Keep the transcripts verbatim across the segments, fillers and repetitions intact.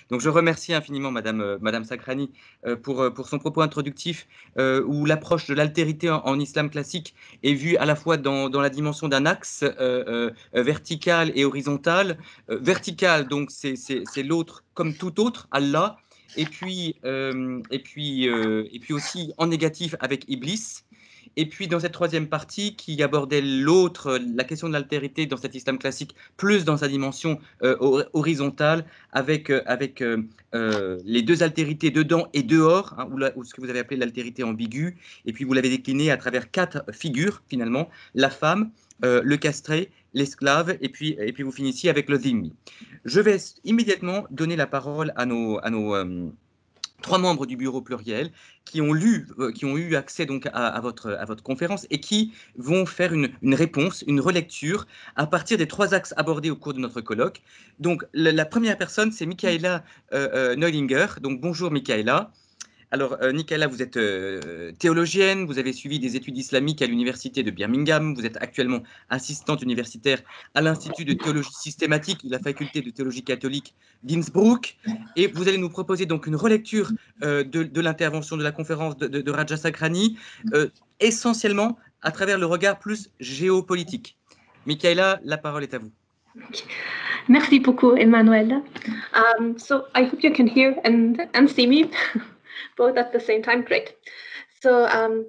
Donc je remercie infiniment Madame, euh, Madame Sakrani euh, pour, euh, pour son propos introductif euh, où l'approche de l'altérité en, en islam classique est vue à la fois dans, dans la dimension d'un axe euh, euh, vertical et horizontal. Euh, vertical, donc c'est l'autre comme tout autre, Allah, et puis, euh, et, puis, euh, et puis aussi en négatif avec Iblis. Et puis dans cette troisième partie qui abordait l'autre, la question de l'altérité dans cet islam classique, plus dans sa dimension euh, horizontale, avec, euh, avec euh, euh, les deux altérités dedans et dehors, hein, ou, la, ou ce que vous avez appelé l'altérité ambiguë, et puis vous l'avez décliné à travers quatre figures finalement, la femme, euh, le castré, l'esclave, et puis, et puis vous finissiez avec le dhimmi. Je vais immédiatement donner la parole à nos... À nos euh, trois membres du bureau pluriel qui ont lu, euh, qui ont eu accès donc à, à, votre, à votre conférence et qui vont faire une, une réponse, une relecture à partir des trois axes abordés au cours de notre colloque. Donc la, la première personne, c'est Michaela euh, euh, Neulinger. Donc bonjour Michaela. Alors, euh, Nicolas, vous êtes euh, théologienne, vous avez suivi des études islamiques à l'université de Birmingham, vous êtes actuellement assistante universitaire à l'Institut de théologie systématique de la faculté de théologie catholique d'Innsbruck, et vous allez nous proposer donc une relecture euh, de, de l'intervention de la conférence de, de, de Raja Sakrani, euh, essentiellement à travers le regard plus géopolitique. Michaela, la parole est à vous. Merci beaucoup, Emmanuel. Um, so I hope you can hear and, and see me. Both at the same time, great. So um,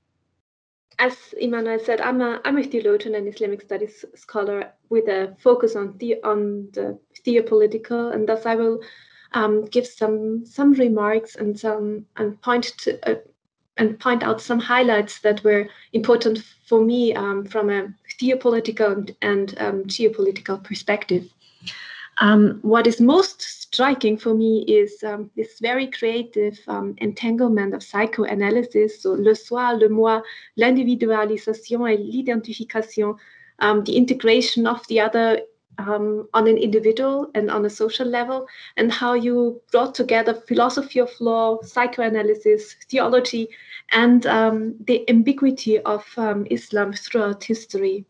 as Emmanuel said, I'm a, I'm a theologian and Islamic studies scholar with a focus on, the, on the theopolitical, and thus I will um, give some some remarks and some and point to uh, and point out some highlights that were important for me um, from a theopolitical and, and um, geopolitical perspective. Um, what is most striking for me is um, this very creative um, entanglement of psychoanalysis, so le soi, le moi, l'individualisation et l'identification, um, the integration of the other um, on an individual and on a social level, and how you brought together philosophy of law, psychoanalysis, theology, and um, the ambiguity of um, Islam throughout history.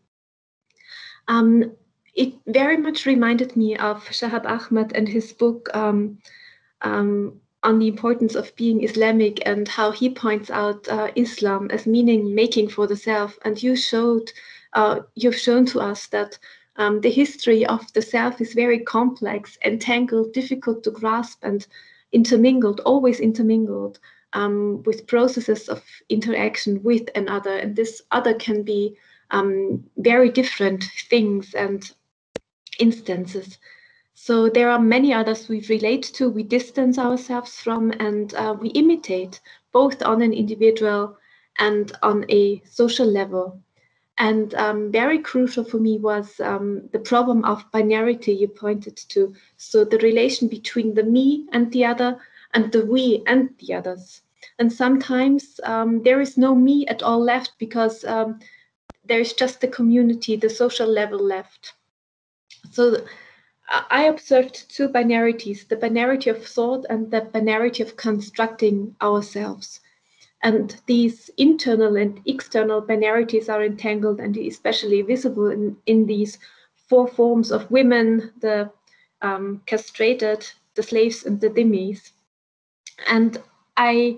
Um, It very much reminded me of Shahab Ahmad and his book um, um, on the importance of being Islamic and how he points out uh, Islam as meaning making for the self. And you showed, uh, you've shown to us that um, the history of the self is very complex, entangled, difficult to grasp, and intermingled, always intermingled um, with processes of interaction with another. And this other can be um, very different things and instances. So there are many others we relate to, we distance ourselves from, and uh, we imitate, both on an individual and on a social level. And um, very crucial for me was um, the problem of binarity you pointed to. So the relation between the me and the other, and the we and the others. And sometimes um, there is no me at all left, because um, there is just the community, the social level left. So I observed two binarities, the binarity of thought and the binarity of constructing ourselves. And these internal and external binarities are entangled and especially visible in, in these four forms of women, the um, castrated, the slaves, and the dhimmis. And I,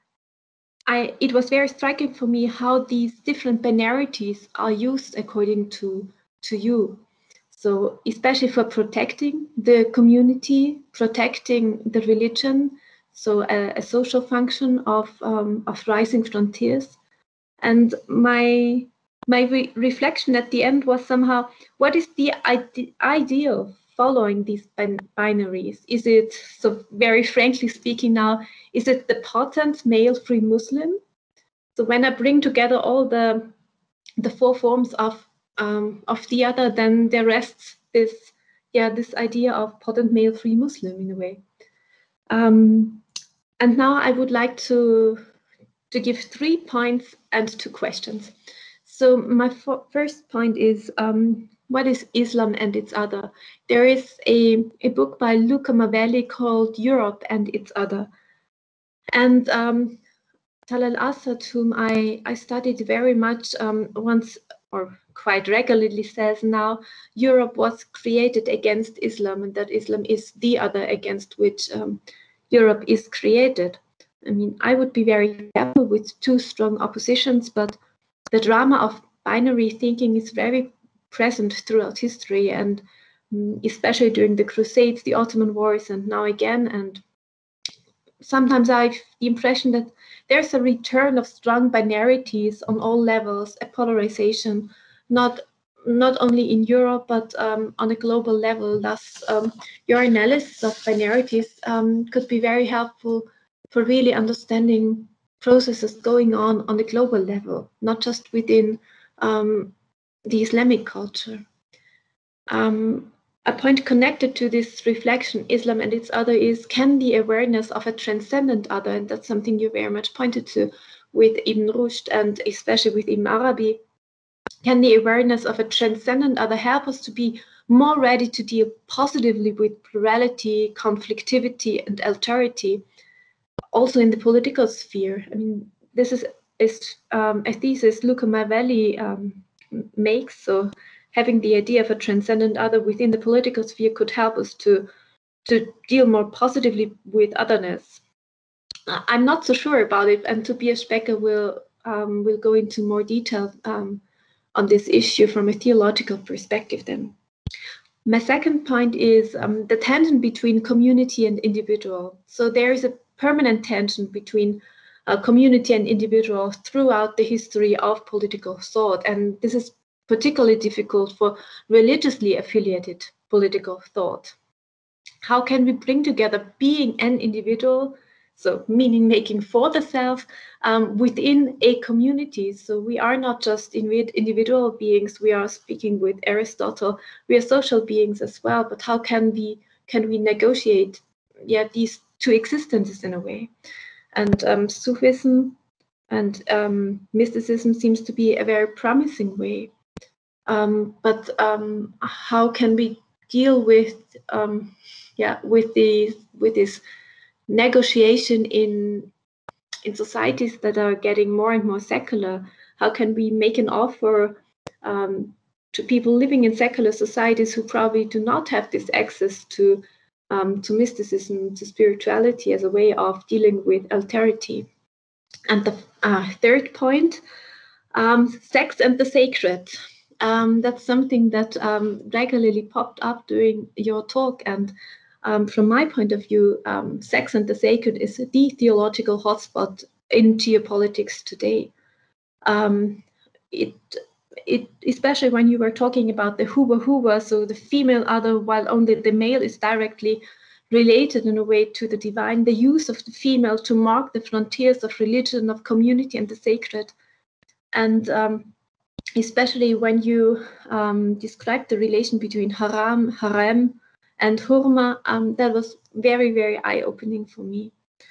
I, it was very striking for me how these different binarities are used according to, to you. So especially for protecting the community, protecting the religion, so a, a social function of, um, of rising frontiers. And my, my re reflection at the end was somehow, what is the ide idea of following these bin binaries? Is it, so very frankly speaking now, is it the potent male free Muslim? So when I bring together all the, the four forms of Um, of the other, then there rests this, yeah, this idea of potent male free Muslim in a way. Um, and now I would like to to give three points and two questions. So my first point is, um, what is Islam and its other? There is a, a book by Luca Mavelli called Europe and its Other. And um, Talal Asad, whom I, I studied very much um, once, or quite regularly says now Europe was created against Islam, and that Islam is the other against which um, Europe is created. I mean, I would be very careful with two strong oppositions, but the drama of binary thinking is very present throughout history, and um, especially during the Crusades, the Ottoman Wars, and now again. And sometimes I have the impression that there's a return of strong binarities on all levels, a polarization, not not only in Europe, but um, on a global level. Thus, um, your analysis of binarities um, could be very helpful for really understanding processes going on on the global level, not just within um, the Islamic culture. Um, a point connected to this reflection, Islam and its other, is can the awareness of a transcendent other, and that's something you very much pointed to with Ibn Rushd and especially with Ibn Arabi, can the awareness of a transcendent other help us to be more ready to deal positively with plurality, conflictivity, and alterity, also in the political sphere? I mean, this is, is um, a thesis Luca Mavelli um, makes. So having the idea of a transcendent other within the political sphere could help us to, to deal more positively with otherness. I'm not so sure about it, and Tobias Becker will, um, will go into more detail um, on this issue from a theological perspective then. My second point is um, the tension between community and individual. So there is a permanent tension between uh, community and individual throughout the history of political thought, and this is particularly difficult for religiously affiliated political thought. How can we bring together being an individual, so meaning making for the self, um, within a community? So we are not just individual beings, we are speaking with Aristotle, we are social beings as well, but how can we can we negotiate yeah, these two existences in a way? And um, Sufism and um, mysticism seems to be a very promising way. Um, but um, how can we deal with um, yeah with the with this negotiation in in societies that are getting more and more secular? How can we make an offer um, to people living in secular societies who probably do not have this access to um, to mysticism, to spirituality as a way of dealing with alterity? And the uh, third point, um, sex and the sacred. Um, that's something that um, regularly popped up during your talk. And um, from my point of view, um, sex and the sacred is the theological hotspot in geopolitics today. Um, it, it, especially when you were talking about the huwa huwa, so the female other, while only the male is directly related in a way to the divine, the use of the female to mark the frontiers of religion, of community, and the sacred. And um, especially when you um, described the relation between haram, harem, and hurma, um, that was very, very eye-opening for me.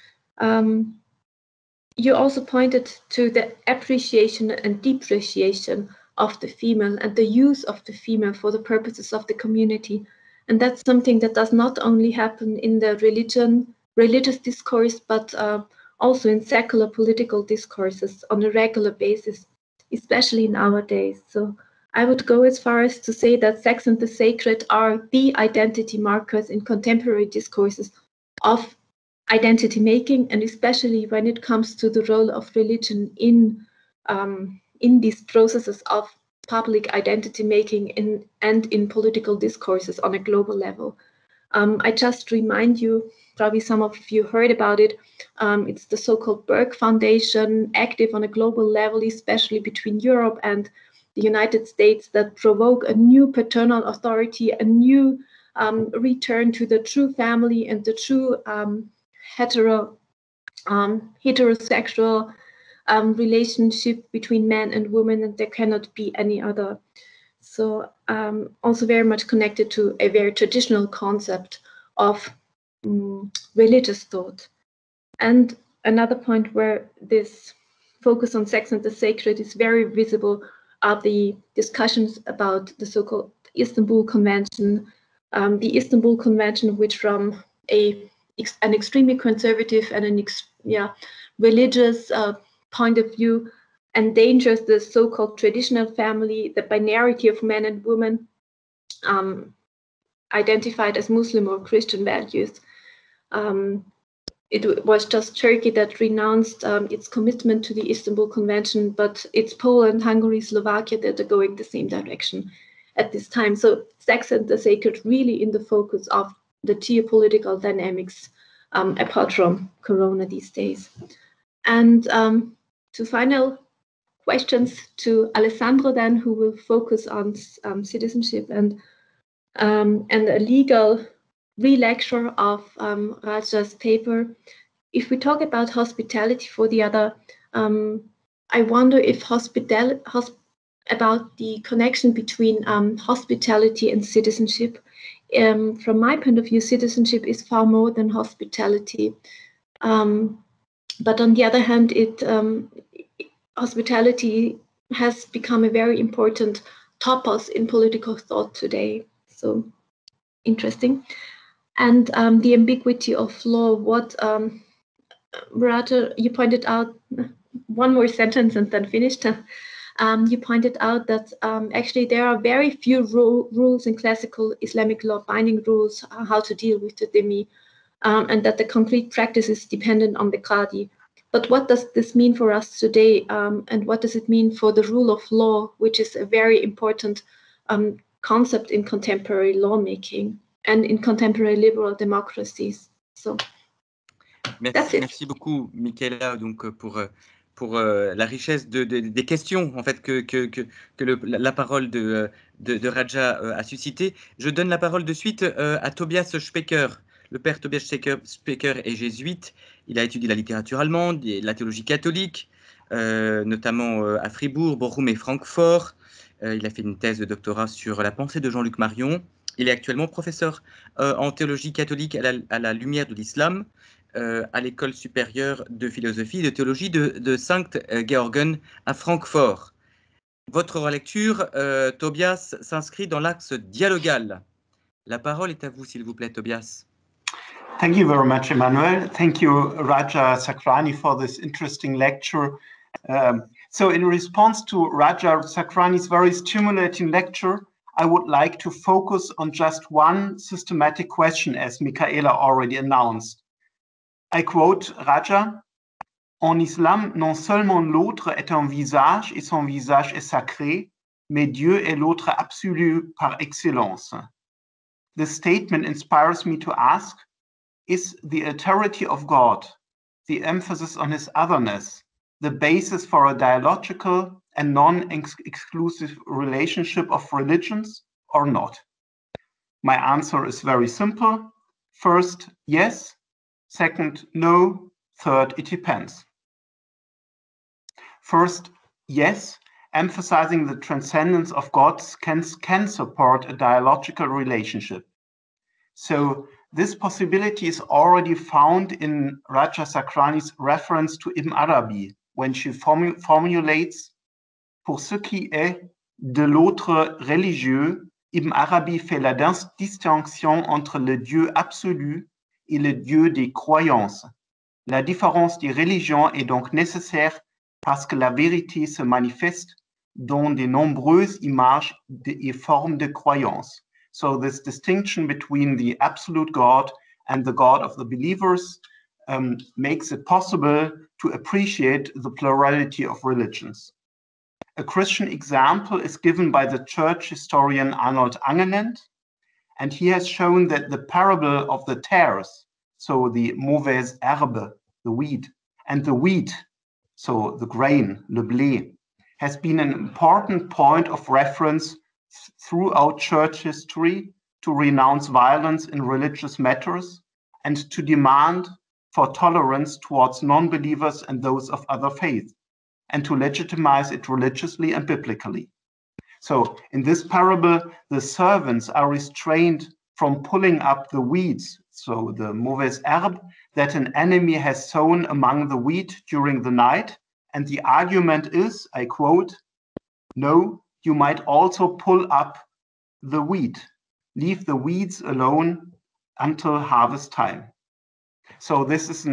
Um, you also pointed to the appreciation and depreciation of the female and the use of the female for the purposes of the community. And that's something that does not only happen in the religion, religious discourse, but uh, also in secular political discourses on a regular basis, especially nowadays. So I would go as far as to say that sex and the sacred are the identity markers in contemporary discourses of identity making, and especially when it comes to the role of religion in um, in these processes of public identity making in, and in political discourses on a global level. Um, I just remind you, probably some of you heard about it, um, it's the so-called Berg Foundation, active on a global level, especially between Europe and the United States, that provoke a new paternal authority, a new um, return to the true family and the true um, hetero, um, heterosexual um, relationship between man and woman, and there cannot be any other. So um, also very much connected to a very traditional concept of um, religious thought. And another point where this focus on sex and the sacred is very visible are the discussions about the so-called Istanbul Convention. Um, the Istanbul Convention, which from a an extremely conservative and an ex, yeah religious uh, point of view endangers the so-called traditional family, the binarity of men and women, um, identified as Muslim or Christian values. Um, it was just Turkey that renounced um, its commitment to the Istanbul Convention, but it's Poland, Hungary, Slovakia that are going the same direction at this time. So sex and the sacred really in the focus of the geopolitical dynamics um, apart from Corona these days. And um, to final questions to Alessandro then, who will focus on um, citizenship and um, and a legal re-lecture of um, Raja's paper. If we talk about hospitality for the other, um, I wonder if hospital hosp about the connection between um, hospitality and citizenship. Um, from my point of view, citizenship is far more than hospitality. Um, but on the other hand, it um, hospitality has become a very important topos in political thought today. So interesting. And um, the ambiguity of law, what um, Raja, you pointed out, one more sentence and then finished. Um, you pointed out that um, actually there are very few ru rules in classical Islamic law, binding rules, uh, how to deal with the dhimmi, um, and that the concrete practice is dependent on the qadi. But what does this mean for us today, um, and what does it mean for the rule of law, which is a very important um, concept in contemporary lawmaking and in contemporary liberal democracies? So, merci, merci beaucoup, Michaela, donc pour pour euh, la richesse de, de, des questions en fait que que que, que le, la parole de de, de Raja euh, a suscité. Je donne la parole de suite euh, à Tobias Specker. Le père Tobias Specker, Specker est jésuite. Il a étudié la littérature allemande, la théologie catholique, euh, notamment euh, à Fribourg, Bochum et Francfort. Euh, il a fait une thèse de doctorat sur la pensée de Jean-Luc Marion. Il est actuellement professeur euh, en théologie catholique à la, à la lumière de l'islam euh, à l'école supérieure de philosophie et de théologie de, de Sankt-Georgen à Francfort. Votre relecture, euh, Tobias, s'inscrit dans l'axe dialogal. La parole est à vous, s'il vous plaît, Tobias. Thank you very much, Emmanuel. Thank you, Raja Sakrani, for this interesting lecture. Um, so in response to Raja Sakrani's very stimulating lecture, I would like to focus on just one systematic question, as Michaela already announced. I quote Raja, en islam, non seulement l'autre est un visage et son visage est sacré, mais Dieu est l'autre absolu par excellence. This statement inspires me to ask, is the alterity of God, the emphasis on his otherness, the basis for a dialogical and non-exclusive relationship of religions or not? My answer is very simple. First, yes. Second, no. Third, it depends. First, yes, emphasizing the transcendence of God can, can support a dialogical relationship. So this possibility is already found in Raja Sakrani's reference to Ibn Arabi, when she formu formulates, pour ce qui est de l'autre religieux, Ibn Arabi fait la distinction entre le Dieu absolu et le Dieu des croyances. La différence des religions est donc nécessaire parce que la vérité se manifeste dans de nombreuses images et formes de croyances. So this distinction between the absolute God and the God of the believers um, makes it possible to appreciate the plurality of religions. A Christian example is given by the church historian Arnold Angelent, and he has shown that the parable of the tares, so the mauvaise herbe, the weed, and the wheat, so the grain, le blé, has been an important point of reference throughout church history to renounce violence in religious matters and to demand for tolerance towards non-believers and those of other faiths, and to legitimize it religiously and biblically. So in this parable, the servants are restrained from pulling up the weeds, so the mauvaise herbe, that an enemy has sown among the wheat during the night. And the argument is, I quote, no, you might also pull up the wheat. Leave the weeds alone until harvest time. So this is an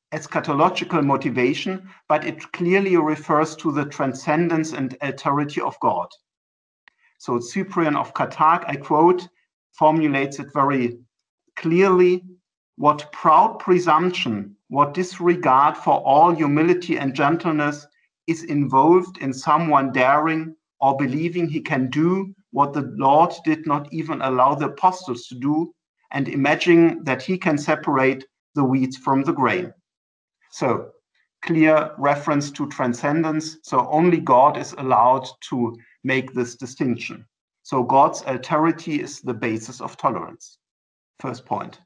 eschatological motivation, but it clearly refers to the transcendence and alterity of God. So Cyprian of Carthage, I quote, formulates it very clearly: what proud presumption, what disregard for all humility and gentleness is involved in someone daring or believing he can do what the Lord did not even allow the apostles to do, and imagining that he can separate the weeds from the grain. So, clear reference to transcendence. So only God is allowed to make this distinction. So God's alterity is the basis of tolerance. First point.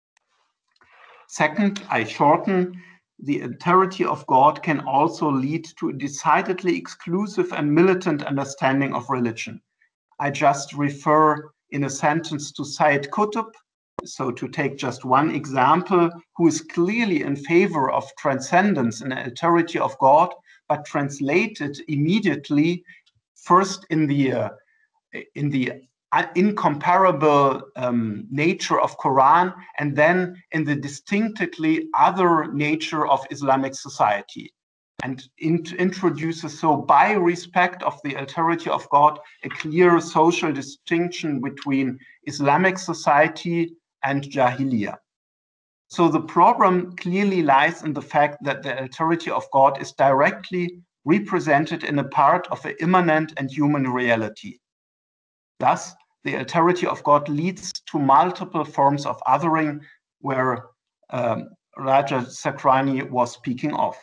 Second, I shorten, the alterity of God can also lead to a decidedly exclusive and militant understanding of religion. I just refer in a sentence to Sayyid Qutb, so to take just one example, who is clearly in favor of transcendence and alterity of God, but translated immediately first in the uh, in the incomparable um, nature of Quran, and then in the distinctively other nature of Islamic society, and in introduces, so by respect of the alterity of God, a clear social distinction between Islamic society and Jahiliyyah. So the problem clearly lies in the fact that the alterity of God is directly represented in a part of an immanent and human reality. Thus, the alterity of God leads to multiple forms of othering, where um, Raja Sakrani was speaking of.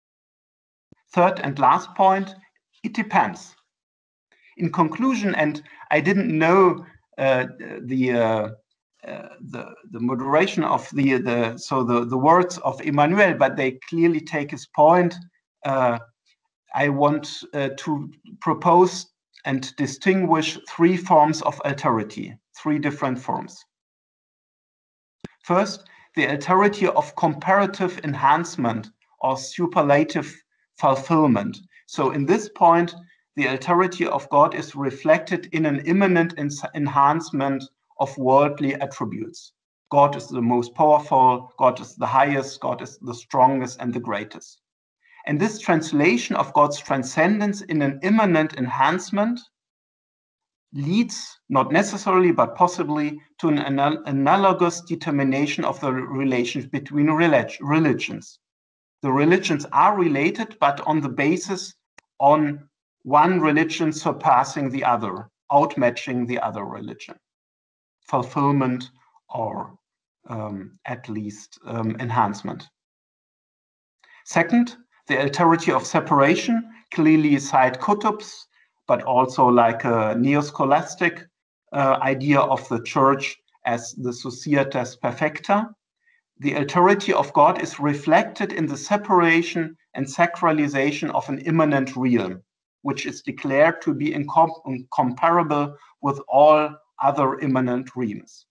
Third and last point, it depends. In conclusion, and I didn't know uh, the, uh, uh, the the moderation of the the so the the words of Emmanuel, but they clearly take his point. Uh, I want uh, to propose and distinguish three forms of alterity, three different forms. First, the alterity of comparative enhancement or superlative fulfillment. So in this point, the alterity of God is reflected in an immanent enhancement of worldly attributes. God is the most powerful, God is the highest, God is the strongest and the greatest. And this translation of God's transcendence in an immanent enhancement leads, not necessarily, but possibly, to an anal analogous determination of the relations between relig religions. The religions are related, but on the basis on one religion surpassing the other, outmatching the other religion. Fulfillment or um, at least um, enhancement. Second, the alterity of separation, clearly Sayyid Qutb's, but also like a neo-scholastic uh, idea of the church as the societas perfecta. The alterity of God is reflected in the separation and sacralization of an immanent realm, which is declared to be incom incomparable with all other immanent realms.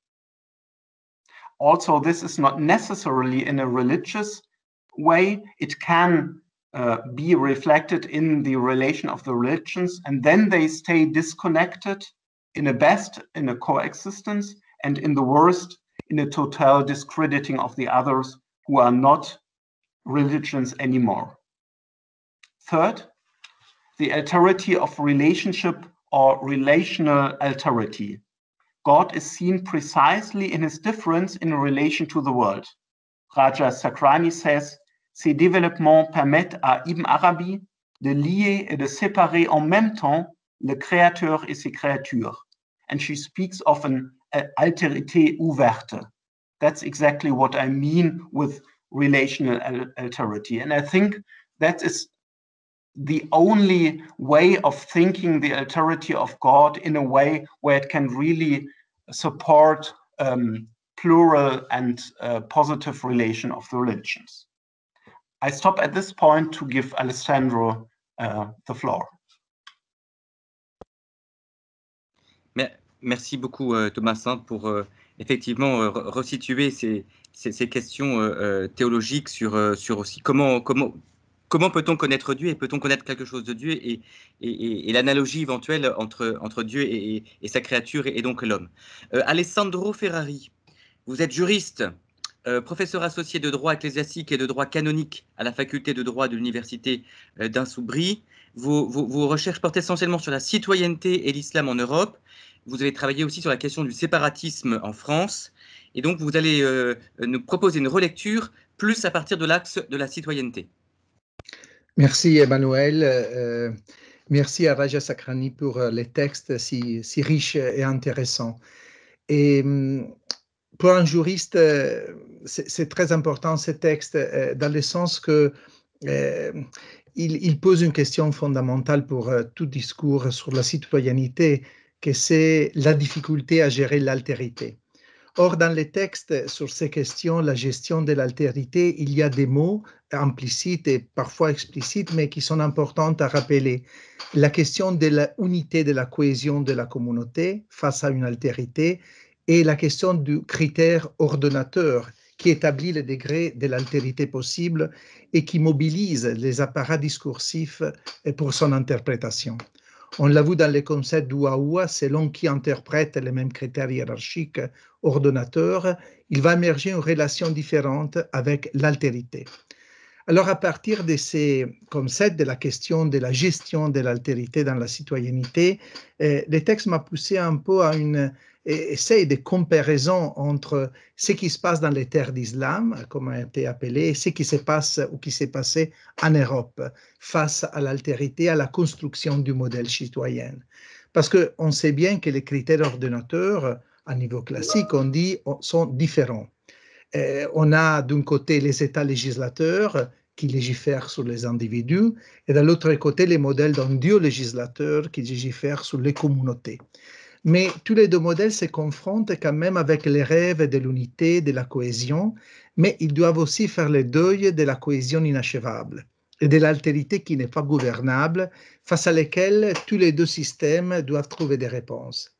Also, this is not necessarily in a religious way. It can uh, be reflected in the relation of the religions, and then they stay disconnected, in a best in a coexistence, and in the worst in a total discrediting of the others who are not religions anymore. Third, the alterity of relationship or relational alterity. God is seen precisely in his difference in relation to the world. Raja Sakrani says, ces développements permettent à Ibn Arabi de lier et de séparer en même temps le créateur et ses créatures. And she speaks of an altérité ouverte. That's exactly what I mean with relational alterity. And I think that is the only way of thinking the alterity of God in a way where it can really support um, plural and uh, positive relation of the religions. I stop at this point to give Alessandro uh, the floor. Merci beaucoup euh, Thomas Sainte pour euh, effectivement euh, resituer ces, ces, ces questions euh, théologiques sur, euh, sur aussi comment, comment, comment peut-on connaître Dieu et peut-on connaître quelque chose de Dieu et, et, et, et l'analogie éventuelle entre, entre Dieu et, et, et sa créature et, et donc l'homme. Euh, Alessandro Ferrari, vous êtes juriste, euh, professeur associé de droit ecclésiastique et de droit canonique à la faculté de droit de l'université euh, d'Innsbruck. Vos, vos, vos recherches portent essentiellement sur la citoyenneté et l'islam en Europe. Vous avez travaillé aussi sur la question du séparatisme en France. Et donc, vous allez euh, nous proposer une relecture plus à partir de l'axe de la citoyenneté. Merci Emmanuel. Euh, merci à Raja Sakrani pour les textes si, si riches et intéressants. Et pour un juriste, c'est très important ces textes dans le sens que euh, il, il pose une question fondamentale pour tout discours sur la citoyenneté, que c'est la difficulté à gérer l'altérité. Or, dans les textes sur ces questions, la gestion de l'altérité, il y a des mots implicites et parfois explicites, mais qui sont importants à rappeler. La question de l'unité, de la cohésion de la communauté face à une altérité, et la question du critère ordonnateur qui établit le degré de l'altérité possible et qui mobilise les apparats discursifs pour son interprétation. On l'a vu dans le concept d'Ouaoua, selon qui interprète les mêmes critères hiérarchiques ordonnateurs, il va émerger une relation différente avec l'altérité. Alors, à partir de ces concepts de la question de la gestion de l'altérité dans la citoyenneté, eh, le texte m'a poussé un peu à une essai de comparaison entre ce qui se passe dans les terres d'islam, comme a été appelé, et ce qui se passe ou qui s'est passé en Europe face à l'altérité, à la construction du modèle citoyen. Parce qu'on sait bien que les critères ordonnateurs, à niveau classique, on dit, sont différents. Eh, on a d'un côté les États législateurs qui légifèrent sur les individus, et de l'autre côté les modèles d'un Dieu législateur qui légifère sur les communautés. Mais tous les deux modèles se confrontent quand même avec les rêves de l'unité, de la cohésion, mais ils doivent aussi faire le deuil de la cohésion inachevable et de l'altérité qui n'est pas gouvernable, face à laquelle tous les deux systèmes doivent trouver des réponses.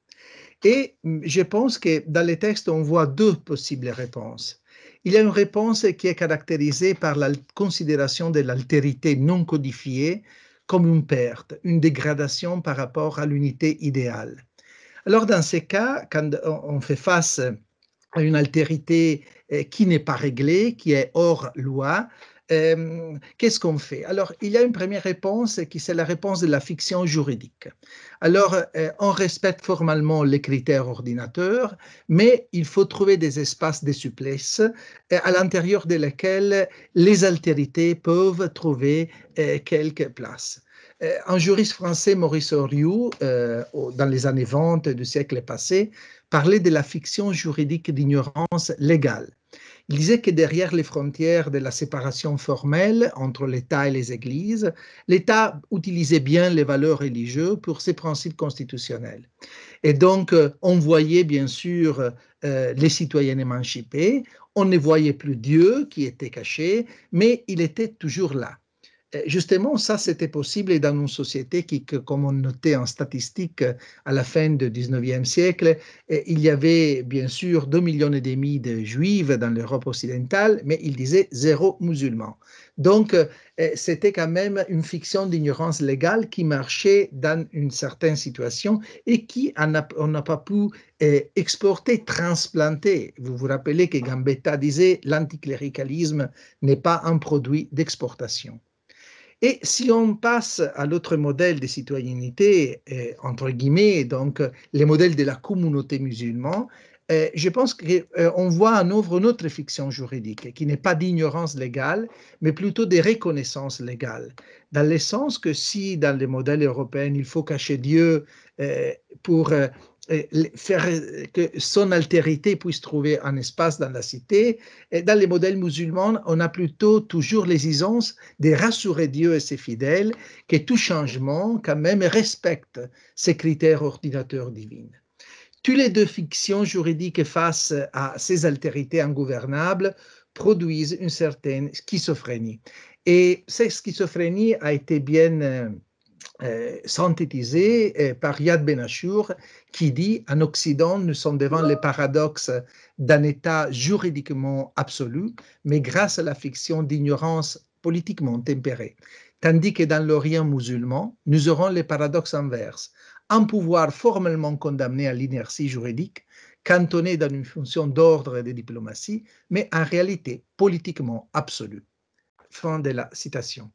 Et je pense que dans les textes, on voit deux possibles réponses. Il y a une réponse qui est caractérisée par la considération de l'altérité non codifiée comme une perte, une dégradation par rapport à l'unité idéale. Alors, dans ces cas, quand on fait face à une altérité qui n'est pas réglée, qui est hors loi, euh, qu'est-ce qu'on fait? Alors, il y a une première réponse qui c'est la réponse de la fiction juridique. Alors, euh, on respecte formellement les critères ordinateurs, mais il faut trouver des espaces de souplesse à l'intérieur de lesquels les altérités peuvent trouver euh, quelques places. Un juriste français, Maurice Horiou, euh, dans les années vingt du siècle passé, parlait de la fiction juridique d'ignorance légale. Il disait que derrière les frontières de la séparation formelle entre l'État et les églises, l'État utilisait bien les valeurs religieuses pour ses principes constitutionnels. Et donc, on voyait bien sûr euh, les citoyens émancipés, on ne voyait plus Dieu qui était caché, mais il était toujours là. Justement, ça, c'était possible dans une société qui, comme on notait en statistique à la fin du dix-neuvième siècle, il y avait bien sûr deux millions et demi de juifs dans l'Europe occidentale, mais il disait zéro musulman. Donc, c'était quand même une fiction d'ignorance légale qui marchait dans une certaine situation et qui on n'a pas pu exporter, transplanter. Vous vous rappelez que Gambetta disait l'anticléricalisme n'est pas un produit d'exportation. Et si on passe à l'autre modèle de citoyenneté, eh, entre guillemets, donc les modèles de la communauté musulmane, eh, je pense qu'on eh, voit en œuvre une autre fiction juridique qui n'est pas d'ignorance légale, mais plutôt de reconnaissance légale. Dans le sens que si dans les modèles européens, il faut cacher Dieu eh, pour faire que son altérité puisse trouver un espace dans la cité. Et dans les modèles musulmans, on a plutôt toujours l'exigence de rassurer Dieu et ses fidèles que tout changement, quand même, respecte ces critères ordinateurs divins. Toutes les deux fictions juridiques face à ces altérités ingouvernables produisent une certaine schizophrénie. Et cette schizophrénie a été bien euh, Euh, synthétisé euh, par Yad Ben Achour, qui dit en Occident, nous sommes devant le paradoxe d'un État juridiquement absolu, mais grâce à la fiction d'ignorance politiquement tempérée. Tandis que dans l'Orient musulman, nous aurons le paradoxe inverse, un pouvoir formellement condamné à l'inertie juridique, cantonné dans une fonction d'ordre et de diplomatie, mais en réalité politiquement absolue. Fin de la citation.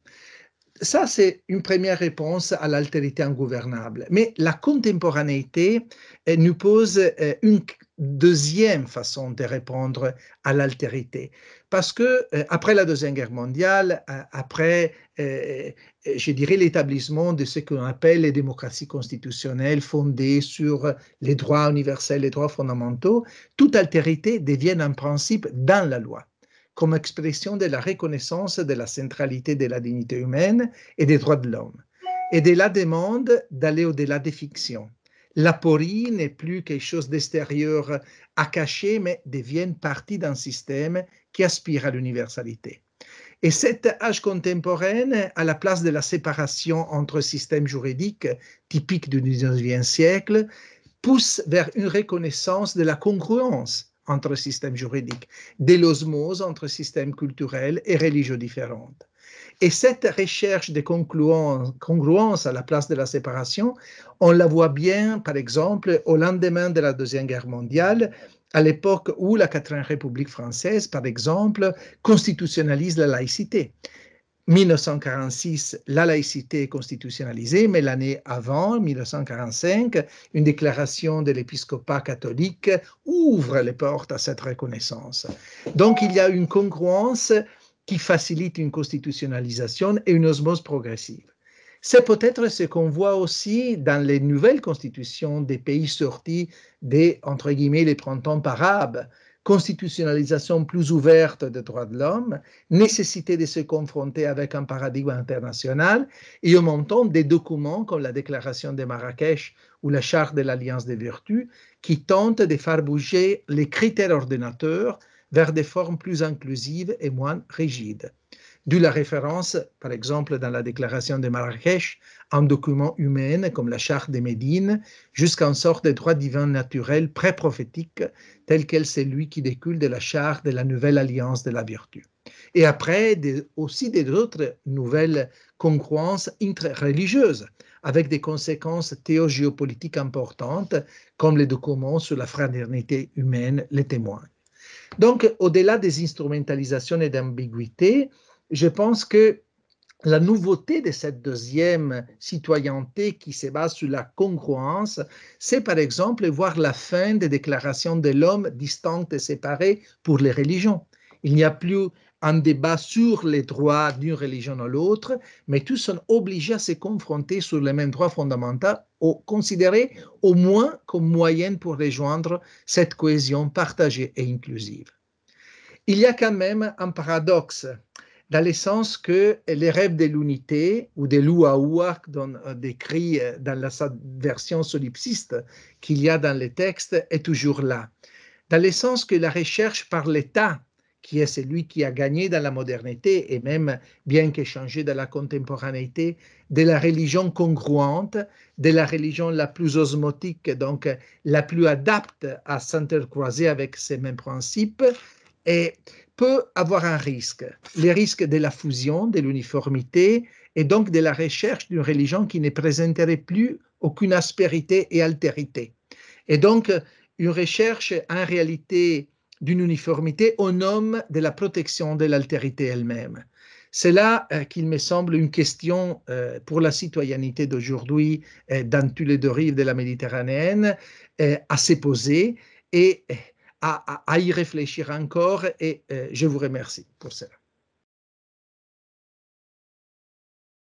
Ça, c'est une première réponse à l'altérité ingouvernable. Mais la contemporanéité eh, nous pose eh, une deuxième façon de répondre à l'altérité. Parce que eh, après la Deuxième Guerre mondiale, eh, après, eh, je dirais, l'établissement de ce qu'on appelle les démocraties constitutionnelles fondées sur les droits universels, les droits fondamentaux, toute altérité devient un principe dans la loi, comme expression de la reconnaissance de la centralité de la dignité humaine et des droits de l'homme, et de la demande d'aller au-delà des fictions. L'aporie n'est plus quelque chose d'extérieur à cacher, mais devient partie d'un système qui aspire à l'universalité. Et cet âge contemporain, à la place de la séparation entre systèmes juridiques typiques du dix-neuvième siècle, pousse vers une reconnaissance de la congruence entre systèmes juridiques, de l'osmose entre systèmes culturels et religieux différents. Et cette recherche de congruence à la place de la séparation, on la voit bien, par exemple, au lendemain de la Deuxième Guerre mondiale, à l'époque où la quatrième République française, par exemple, constitutionnalise la laïcité. mille neuf cent quarante-six, la laïcité est constitutionnalisée, mais l'année avant, mille neuf cent quarante-cinq, une déclaration de l'épiscopat catholique ouvre les portes à cette reconnaissance. Donc, il y a une congruence qui facilite une constitutionnalisation et une osmose progressive. C'est peut-être ce qu'on voit aussi dans les nouvelles constitutions des pays sortis des, entre guillemets, les printemps arabes, constitutionnalisation plus ouverte des droits de l'homme, nécessité de se confronter avec un paradigme international et en même temps des documents comme la Déclaration de Marrakech ou la Charte de l'Alliance des Vertus qui tentent de faire bouger les critères ordinateurs vers des formes plus inclusives et moins rigides. D'où la référence, par exemple, dans la Déclaration de Marrakech, à un document humain comme la Charte de Médine, jusqu'à une sorte de droit divin naturel pré-prophétique, tel quel celui qui découle de la Charte de la Nouvelle Alliance de la Vertu. Et après, des, aussi d'autres nouvelles congruences intra-religieuses, avec des conséquences théo-géopolitiques importantes, comme les documents sur la fraternité humaine les témoignent. Donc, au-delà des instrumentalisations et d'ambiguïté, je pense que la nouveauté de cette deuxième citoyenneté qui se base sur la congruence, c'est par exemple voir la fin des déclarations de l'homme distinctes et séparées pour les religions. Il n'y a plus un débat sur les droits d'une religion à l'autre, mais tous sont obligés à se confronter sur les mêmes droits fondamentaux, ou considérés au moins comme moyen pour rejoindre cette cohésion partagée et inclusive. Il y a quand même un paradoxe, dans le sens que les rêves de l'unité, ou de l'ouaoua, décrit dans la version solipsiste qu'il y a dans le texte, est toujours là. Dans le sens que la recherche par l'État, qui est celui qui a gagné dans la modernité, et même bien qu'échangé dans la contemporanéité, de la religion congruente, de la religion la plus osmotique, donc la plus adapte à s'intercroiser avec ces mêmes principes, et peut avoir un risque, le risque de la fusion, de l'uniformité et donc de la recherche d'une religion qui ne présenterait plus aucune aspérité et altérité. Et donc, une recherche en réalité d'une uniformité au nom de la protection de l'altérité elle-même. C'est là euh, qu'il me semble une question euh, pour la citoyenneté d'aujourd'hui euh, dans tous les deux rives de la Méditerranée euh, à se poser et À, à, à y réfléchir encore et euh, je vous remercie pour cela.